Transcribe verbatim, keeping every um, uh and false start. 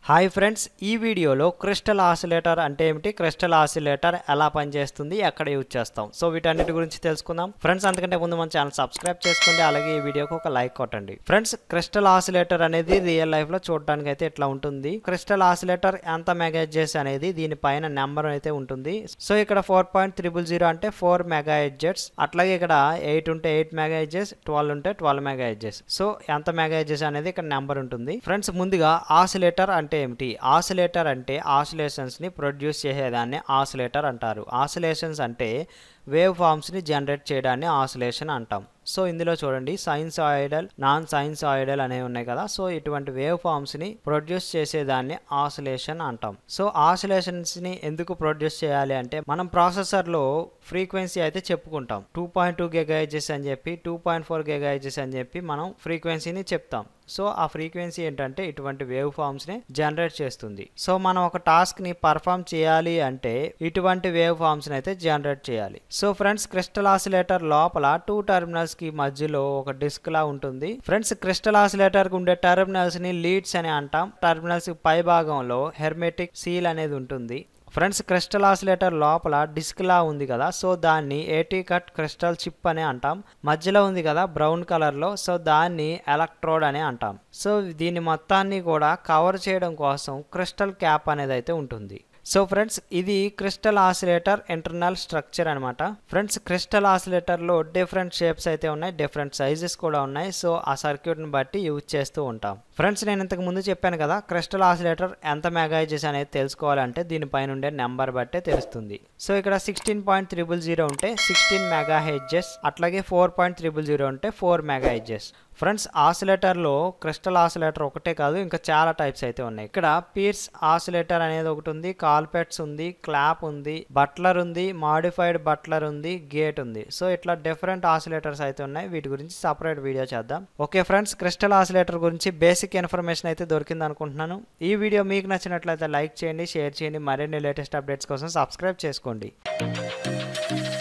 Hi friends, ఈ వీడియోలో crystal oscillator అంటే ఏమిటి, క్రిస్టల్ ఆసిలేటర్ ఎలా పనిచేస్తుంది, ఎక్కడ యూజ్ చేస్తాం, సో వీటన్నిటి గురించి తెలుసుకుందాం. ఫ్రెండ్స్, అంతకంటే ముందు మన ఛానల్ సబ్స్క్రైబ్ చేసుకోండి, అలాగే ఈ వీడియోకి ఒక లైక్ కొట్టండి. ఫ్రెండ్స్, క్రిస్టల్ ఆసిలేటర్ అనేది రియల్ లైఫ్ లో చూడడానికి అయితే ఇట్లా ఉంటుంది. క్రిస్టల్ ఆసిలేటర్ ఎంత మెగాహెర్ట్జ్ అనేది దీనిపైన నెంబర్ అయితే ఉంటుంది. సో ఇక్కడ ఫోర్ పాయింట్ త్రిబుల్ జీరో అంటే ఫోర్ మెగాహెర్ట్జ్, అట్లాగే ఇక్కడ ఎయిట్ ఉంటే ఎయిట్ మెగాహెర్ట్జ్, ట్వెల్వ్ ఉంటే ట్వెల్వ్ మెగాహెర్ట్జ్. సో ఎంత మెగాహెర్ట్జ్ అనేది ఇక్కడ నెంబర్ ఉంటుంది. ఫ్రెండ్స్, ముందుగా ఆసిలేటర్ అంటే ఏమిటి? ఆసిలేటర్ అంటే ఆసిలేషన్స్ ని ప్రొడ్యూస్ చేసేదాన్ని ఆసిలేటర్ అంటారు. ఆసిలేషన్స్ అంటే వేవ్ ఫార్మ్స్ ని జనరేట్ చేయడాన్ని ఆసిలేషన్ అంటాం. సో ఇందులో చూడండి, సైన్సాయిడల్, నాన్ సైన్సాయిడల్ అనేవి ఉన్నాయి కదా. సో ఇటువంటి వేవ్ ఫార్మ్స్ ని ప్రొడ్యూస్ చేసేదాన్ని ఆసిలేషన్ అంటాం. సో ఆసిలేషన్స్ ని ఎందుకు ప్రొడ్యూస్ చేయాలి అంటే, మనం ప్రాసెసర్ లో ఫ్రీక్వెన్సీ అయితే చెప్పుకుంటాం. టూ పాయింట్ టూ గిగాహెర్ట్జ్ అని చెప్పి, టూ పాయింట్ ఫోర్ గిగాహెర్ట్జ్ అని చెప్పి మనం ఫ్రీక్వెన్సీని చెప్తాం. సో ఆ ఫ్రీక్వెన్సీ ఏంటంటే ఇటువంటి వేవ్ ఫార్మ్స్ ని జనరేట్ చేస్తుంది. సో మనం ఒక టాస్క్ ని పర్ఫామ్ చేయాలి అంటే ఇటువంటి వేవ్ ఫార్మ్స్ ని అయితే జనరేట్ చేయాలి. సో ఫ్రెండ్స్, క్రిస్టల్ ఆసిలేటర్ లోపల టూ టెర్మినల్స్ కి మధ్యలో ఒక డిస్క్ లా ఉంటుంది. ఫ్రెండ్స్, క్రిస్టల్ ఆసిలేటర్ కు ఉండే టెర్మినల్స్ ని లీడ్స్ అని అంటాం. టెర్మినల్స్ పై భాగంలో హెర్మెటిక్ సీల్ అనేది ఉంటుంది. ఫ్రెండ్స్, క్రిస్టల్ ఆసిలేటర్ లోపల డిస్క్ లా ఉంది కదా, సో దాన్ని ఏటీ కట్ క్రిస్టల్ చిప్ అని అంటాం. మధ్యలో ఉంది కదా బ్రౌన్ కలర్ లో, సో దాన్ని ఎలక్ట్రోడ్ అని అంటాం. సో దీన్ని మొత్తాన్ని కూడా కవర్ చేయడం కోసం క్రిస్టల్ క్యాప్ అనేది అయితే ఉంటుంది. సో ఫ్రెండ్స్, ఇది క్రిస్టల్ ఆసిలేటర్ ఇంటర్నల్ స్ట్రక్చర్ అనమాట. ఫ్రెండ్స్, క్రిస్టల్ ఆసిలేటర్ లో డిఫరెంట్ షేప్స్ అయితే ఉన్నాయి, డిఫరెంట్ సైజెస్ కూడా ఉన్నాయి. సో ఆ సర్క్యూట్ ని బట్టి యూజ్ చేస్తూ ఉంటాం. ఫ్రెండ్స్, నేను ఇంతకు ముందు చెప్పాను కదా, క్రిస్టల్ ఆసిలేటర్ ఎంత మెగాహెర్ట్జ్ అనేది తెలుసుకోవాలంటే దీనిపైన ఉండే నెంబర్ బట్టే తెలుస్తుంది. సో ఇక్కడ సిక్స్టీన్ పాయింట్ త్రిబుల్ జీరో ఉంటే సిక్స్టీన్ మెగాహెర్ట్జ్, అట్లాగే ఫోర్ పాయింట్ త్రిబుల్ జీరో ఉంటే ఫోర్ మెగాహెర్ట్జ్. ఫ్రెండ్స్, ఆసిలేటర్ లో క్రిస్టల్ ఆసిలేటర్ ఒకటే కాదు, ఇంకా చాలా టైప్స్ అయితే ఉన్నాయి. ఇక్కడ పీర్స్ ఆసిలేటర్ అనేది ఒకటి ఉంది, కాల్పెట్స్ ఉంది, క్లాప్ ఉంది, బట్లర్ ఉంది, మాడిఫైడ్ బట్లర్ ఉంది, గేట్ ఉంది. సో ఇట్లా డిఫరెంట్ ఆసిలేటర్స్ అయితే ఉన్నాయి. వీటి గురించి సపరేట్ వీడియో చేద్దాం. ఓకే ఫ్రెండ్స్, క్రిస్టల్ ఆసిలేటర్ గురించి బేసిక్ ఇన్ఫర్మేషన్ అయితే దొరికింది అనుకుంటున్నాను. ఈ వీడియో మీకు నచ్చినట్లయితే లైక్ చేయండి, షేర్ చేయండి. మరిన్ని లేటెస్ట్ అప్డేట్స్ కోసం సబ్స్క్రైబ్ చేసుకోండి.